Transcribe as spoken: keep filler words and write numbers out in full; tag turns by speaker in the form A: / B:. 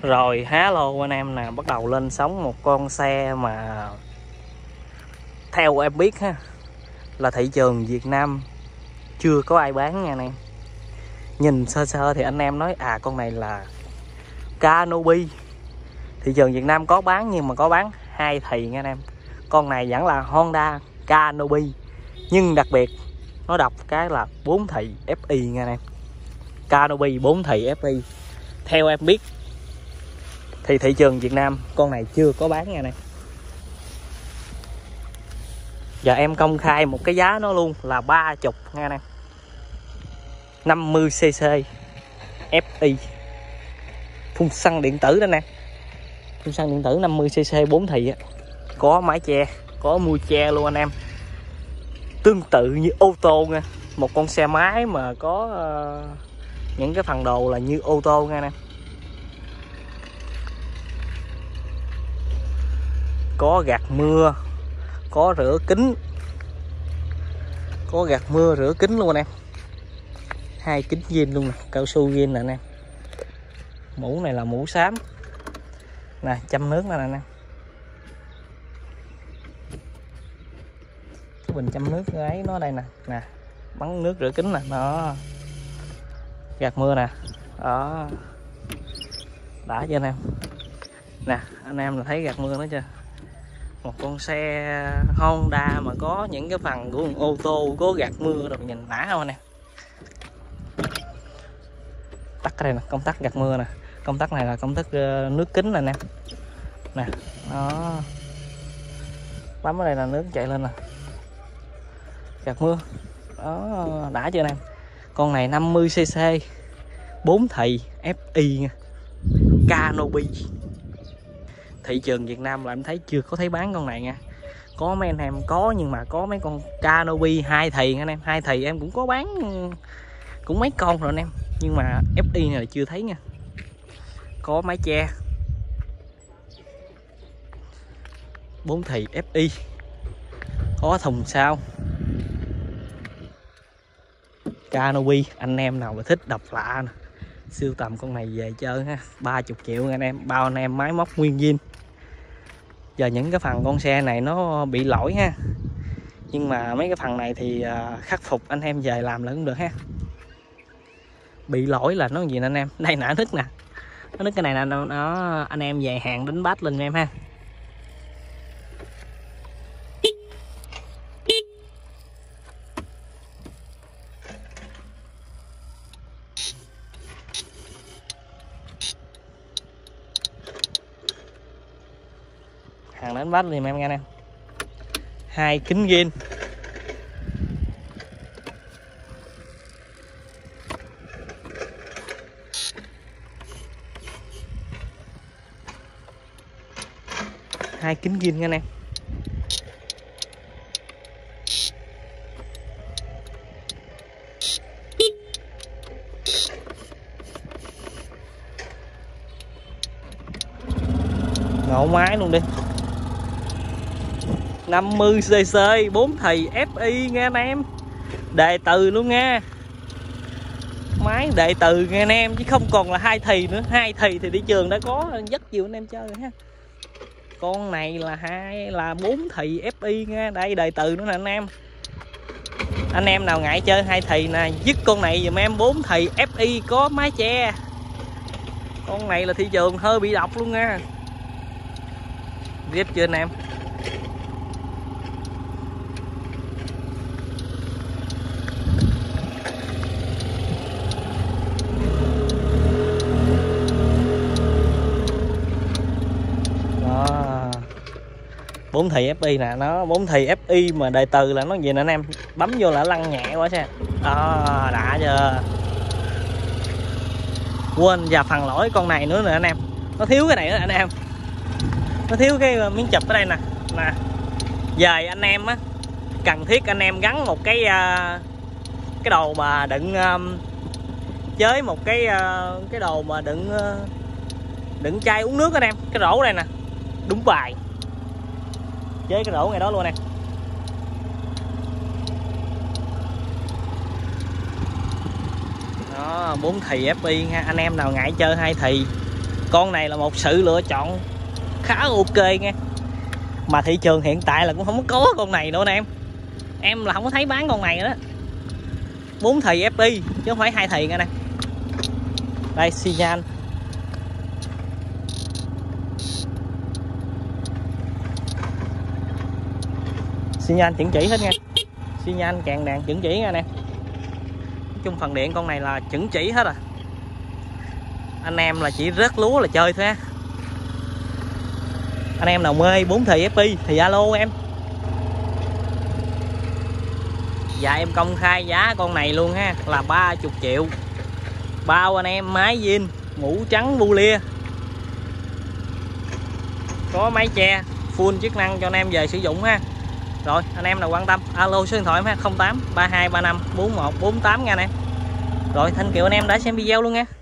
A: Rồi hello anh em nè, bắt đầu lên sóng một con xe mà theo em biết ha, là thị trường Việt Nam chưa có ai bán nha anh em. Nhìn sơ sơ thì anh em nói à con này là Canopy. Thị trường Việt Nam có bán nhưng mà có bán hai thì nha anh em. Con này vẫn là Honda Canopy, nhưng đặc biệt nó đọc cái là bốn thì ép i nha anh em. Canopy bốn thì ép i. Theo em biết thì thị trường Việt Nam con này chưa có bán nha này. Giờ em công khai một cái giá nó luôn là ba mươi nha nè. năm mươi xê xê ép i phun xăng điện tử đó nè. Phun xăng điện tử năm mươi xê xê bốn thì á. Có mái che, có mui che luôn anh em. Tương tự như ô tô nha. Một con xe máy mà có uh, những cái phần đồ là như ô tô nha nè. Có gạt mưa, có rửa kính, có gạt mưa rửa kính luôn anh em. Hai kính zin luôn nè, cao su zin nè anh em. Mũ này là mũ xám nè, chăm nước nè anh em. Cái bình chăm nước ấy nó đây nè, nè bắn nước rửa kính nè, nó gạt mưa nè, đó đã chưa anh em. Nè anh em là thấy gạt mưa nó chưa. Một con xe Honda mà có những cái phần của một ô tô, có gạt mưa rồi, nhìn đã không anh em. Tắt cái này nè, công tắc gạt mưa nè. Công tắc này là công tắc nước kính nè anh em. Nè, đó. Bấm ở đây là nước chạy lên nè. Gạt mưa. Đó, đã chưa anh em. Con này năm mươi xê xê bốn thì ép i nha. Canopy. Thị trường Việt Nam là em thấy chưa có thấy bán con này nha. Có mấy anh em có, nhưng mà có mấy con Canopy hai thì anh em, hai thì em cũng có bán cũng mấy con rồi anh em, nhưng mà ép i này là chưa thấy nha. Có mái che bốn thì ép i, có thùng sau. Canopy, anh em nào mà thích độc lạ nè, sưu tầm con này về chơi ha, ba mươi triệu anh em, bao anh em máy móc nguyên zin. Giờ những cái phần con xe này nó bị lỗi ha, nhưng mà mấy cái phần này thì khắc phục anh em về làm là cũng được ha. Bị lỗi là nó gì nè anh em, đây nè nứt nè, nó nứt cái này nè, nó anh em về hàng đánh bát lên em ha. Hàng đánh bát thì em nghe nè. Hai kính zin. Hai kính zin nha anh em. Ngộ máy luôn đi. năm mươi xê xê bốn thì ép i nha anh em. Đề từ luôn nha. Máy đề từ nha anh em, chứ không còn là hai thì nữa. Hai thì thì đi trường đã có rất nhiều anh em chơi rồi ha. Con này là hai là bốn thì ép i nha. Đây đề từ nữa nè anh em. Anh em nào ngại chơi hai thì nè, dứt con này giùm em, bốn thì ép i có mái che. Con này là thị trường hơi bị độc luôn nha. Biết chưa anh em. bốn thì ép i nè, nó bốn thì ép i mà đề từ là nó gì nè anh em, bấm vô là lăn nhẹ quá xe. Đó, đã chưa. Quên và phần lỗi con này nữa nè anh em, nó thiếu cái này nữa anh em, nó thiếu cái miếng chụp ở đây nè. Nè về anh em á, cần thiết anh em gắn một cái cái đồ mà đựng chế một cái cái đồ mà đựng đựng chai uống nước anh em, cái rổ đây nè, đúng bài chế cái rổ ngay đó luôn nè. Đó, bốn thì ép i nha. Anh em nào ngại chơi hai thì con này là một sự lựa chọn khá ok nha, mà thị trường hiện tại là cũng không có con này nữa nè em em là không có thấy bán con này nữa đó. Bốn thì ép pê chứ không phải hai thì nha nè. Đây xi nhan, xi nhan chuẩn chỉ hết nha, xi nhan càng đèn chuẩn chỉ nha nè. Nói chung phần điện con này là chuẩn chỉ hết à, anh em là chỉ rớt lúa là chơi thôi ha. Anh em nào mê bốn thì ép pê thì alo em. Dạ em công khai giá con này luôn ha, là ba mươi triệu, bao anh em máy zin, mũ trắng bu lia, có máy che, full chức năng cho anh em về sử dụng ha. Rồi anh em nào quan tâm alo số điện thoại em ha, không tám ba hai ba năm bốn một bốn tám nha nè. Rồi thank you anh em đã xem video luôn nha.